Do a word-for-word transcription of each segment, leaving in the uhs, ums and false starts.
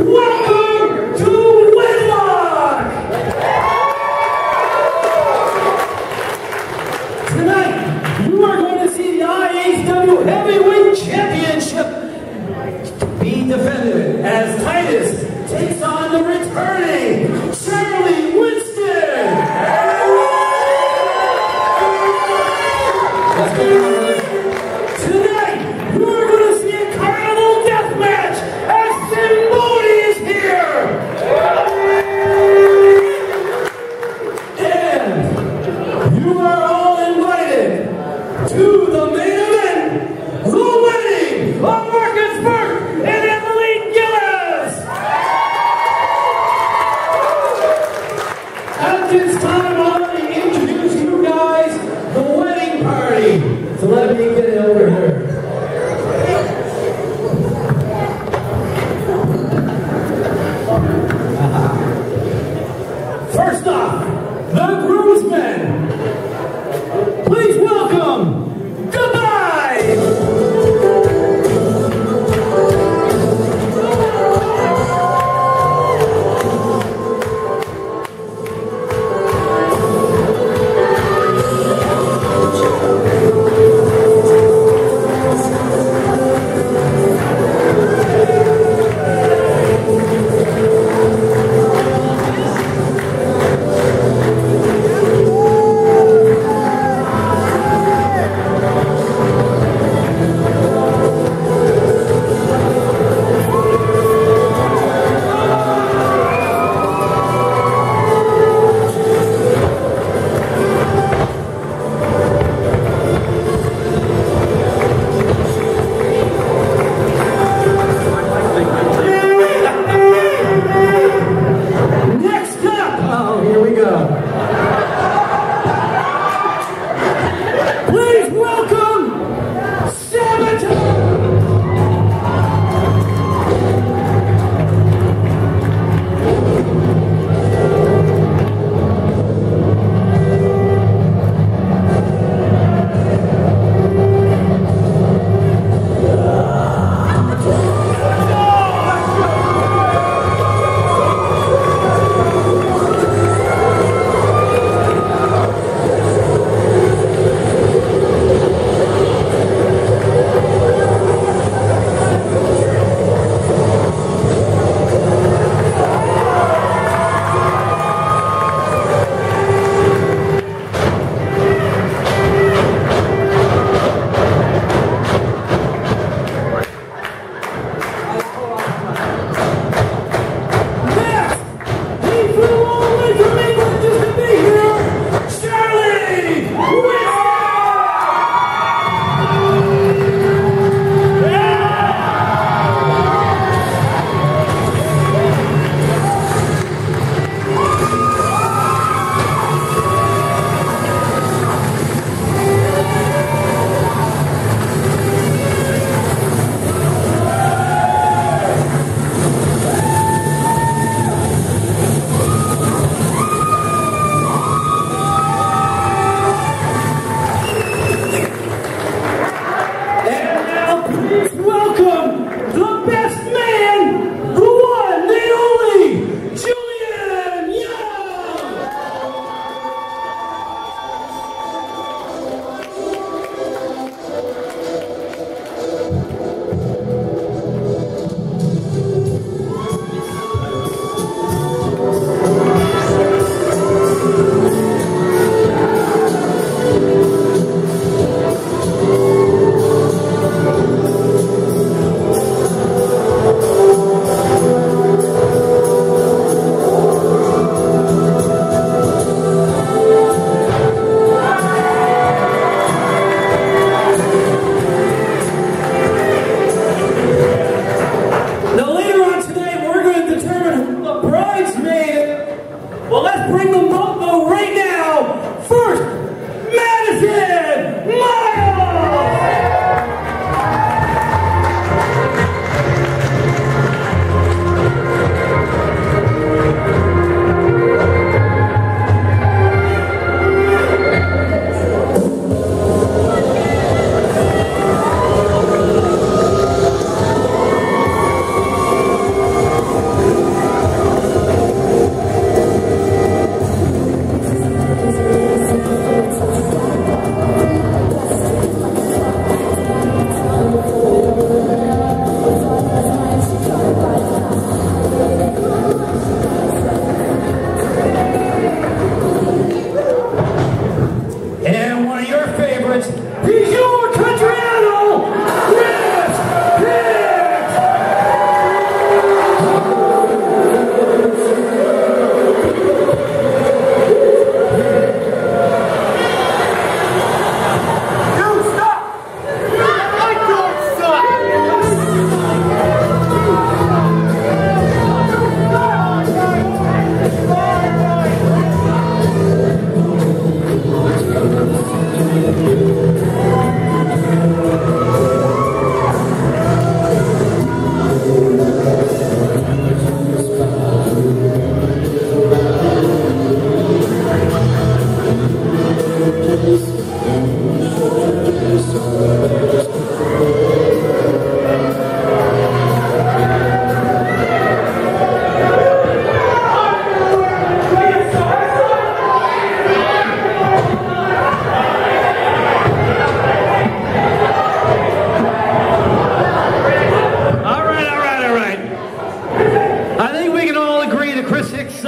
Welcome to Wedlock! Tonight, you are going to see the I H W Heavyweight Championship be defended as Titus takes on the returning Charlie Winston! Let's go. Tonight, you are going to see a carnival death match as Simboni is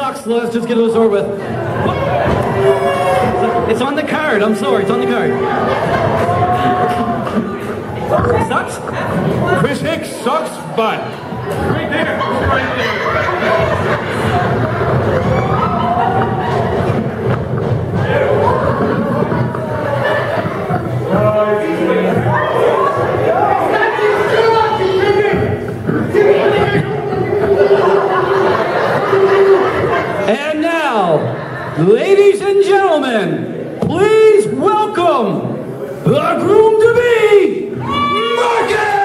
sucks. Let's just get this over with. It's on the card. I'm sorry. It's on the card. Sucks? Chris Hicks sucks, but right there. Right there. And now, ladies and gentlemen, please welcome the groom-to-be, Marcus!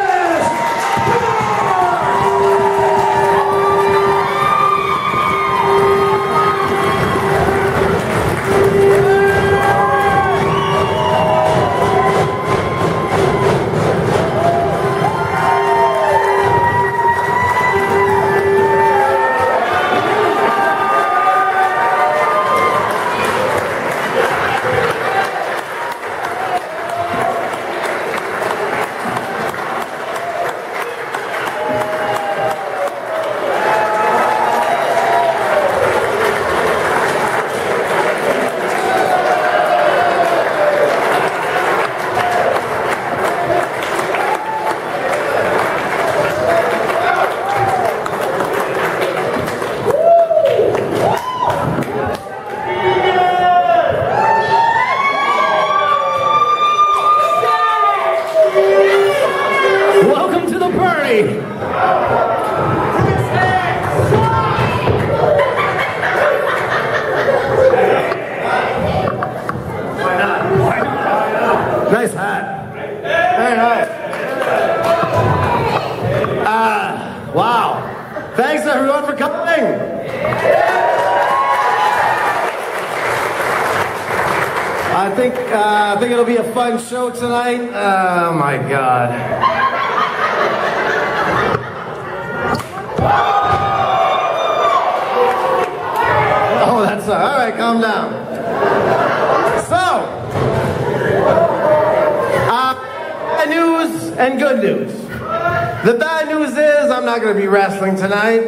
Nice hat. Very nice. Uh, wow. Thanks everyone for coming. I think uh, I think it'll be a fun show tonight. Oh my God. Oh, that's uh, all right. Calm down. So, uh, bad news and good news. The bad news is I'm not going to be wrestling tonight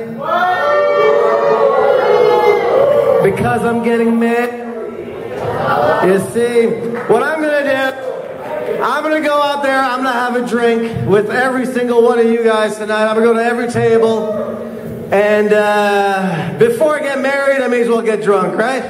because I'm getting married. You see, what I'm going to do, I'm going to go out there, I'm going to have a drink with every single one of you guys tonight. I'm going to go to every table. And uh, before I get married, I may as well get drunk, right?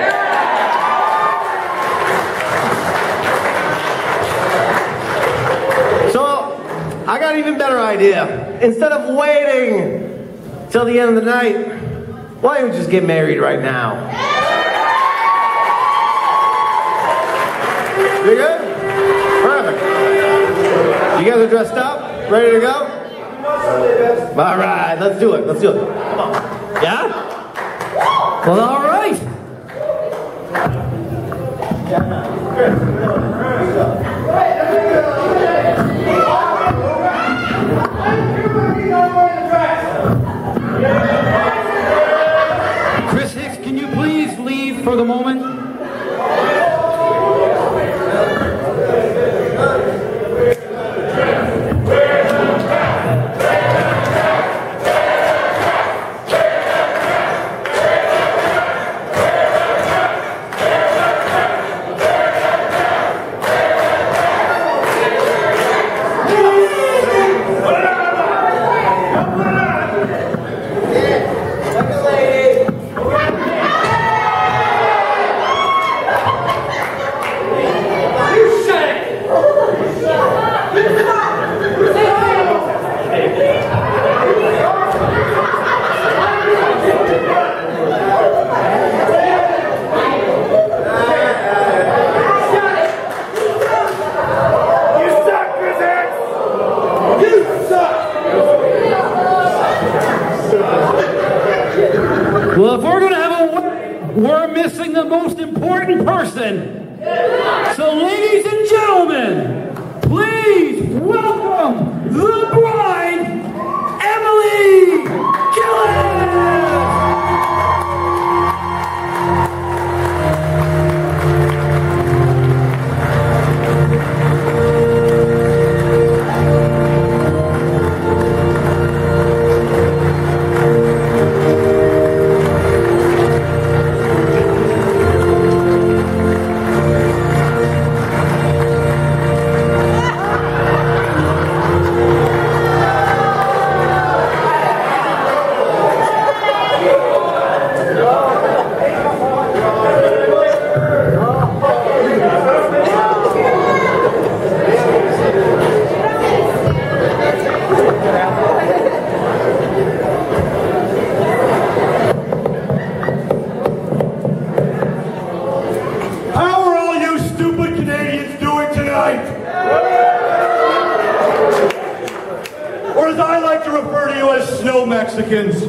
So, I got an even better idea. Instead of waiting till the end of the night, why don't we just get married right now? You good? Perfect. You guys are dressed up? Ready to go? All right, let's do it. Let's do it. Come on. Yeah? Well, all right. Chris Hicks, can you please leave for the moment? Well, if we're going to have a wedding, we're missing the most important person. So, ladies and gentlemen, please welcome the bride, Emily Gillis! snow Mexicans.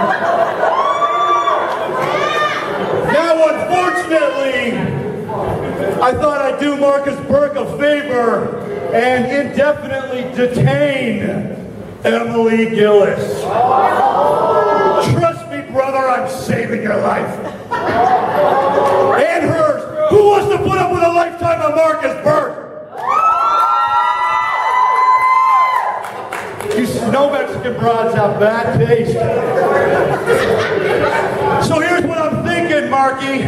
Now, unfortunately, I thought I'd do Marcus Burke a favor and indefinitely detain Emily Gillis. Trust me, brother, I'm saving your life. And hers. Who wants to put up with a lifetime of Marcus Burke? You snow Mexican broads have bad taste. So here's what I'm thinking, Marky.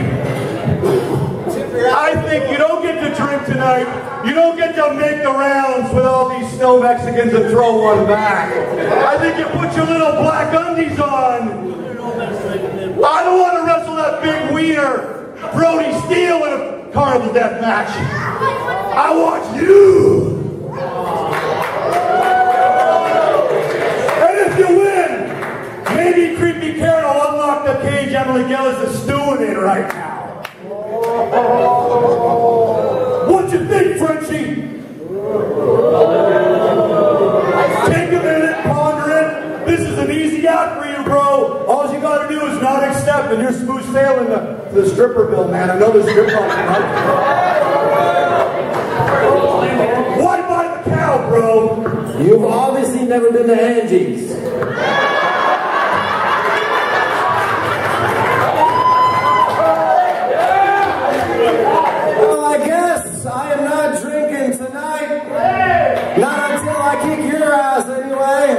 I think you don't get to drink tonight. You don't get to make the rounds with all these snow Mexicans and throw one back. I think you put your little black undies on. I don't want to wrestle that big wiener, Brody Steele, in a carnival death match. I want you. And if you win, maybe Creepy Karen will unlock the cage Emily Gillis is stewing in right now. What you think, Frenchie? Take a minute, ponder it. This is an easy out for you, bro. All you gotta do is not accept, and you're smooth sailing to the stripper bill, man. I know the strip club. Why buy the cow, bro? You've obviously never been to Angie's. Well, I guess I am not drinking tonight. Not until I kick your ass, anyway.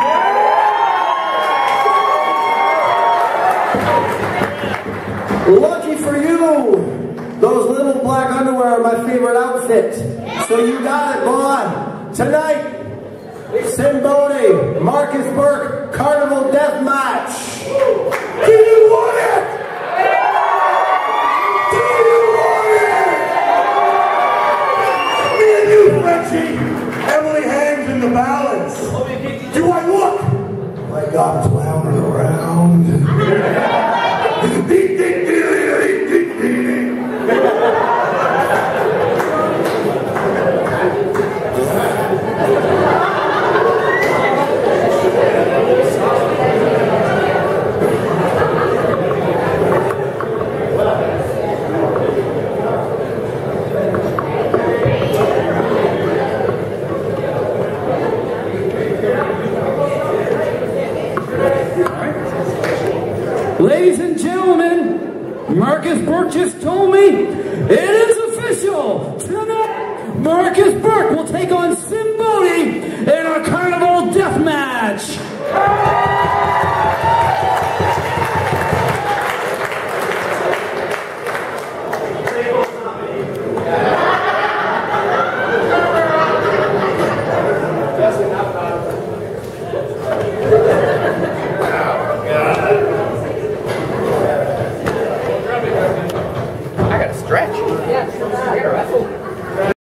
Lucky for you, those little black underwear are my favorite outfit. So you got it, boy. Tonight, Simboni, Marcus Burke, Carnival Death Match. Do you want it? Do you want it? Me and you, Frenchie. Emily hangs in the balance. Do I look like I'm clowning around? Ladies and gentlemen, Marcus Burke just told me it is official. Tonight, Marcus Burke will take on Simboni in a carnival death match.